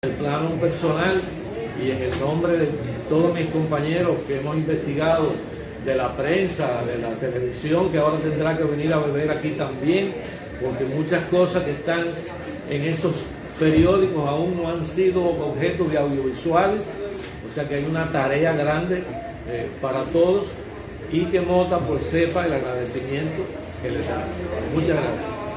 el plano personal y en el nombre de todos mis compañeros que hemos investigado, de la prensa, de la televisión, que ahora tendrá que venir a beber aquí también, porque muchas cosas que están en esos periódicos aún no han sido objeto de audiovisuales, o sea que hay una tarea grande para todos, y que Mota pues sepa el agradecimiento que le da. Muchas gracias.